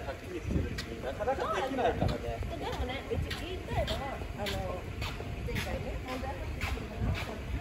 はっきりしてるってなかなかできないからね。 でもね、うち言いたいのは前回ね問題発生するかな。